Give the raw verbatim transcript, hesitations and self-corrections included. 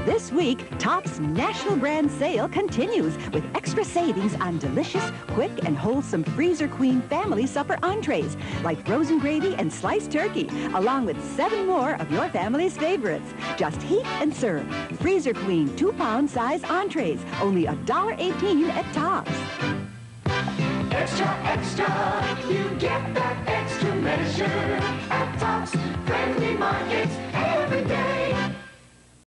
This week, Tops National Brand Sale continues with extra savings on delicious, quick, and wholesome Freezer Queen family supper entrees like frozen gravy and sliced turkey, along with seven more of your family's favorites. Just heat and serve. Freezer Queen two-pound size entrees, only one dollar eighteen at Tops. Extra, extra, you get that extra measure.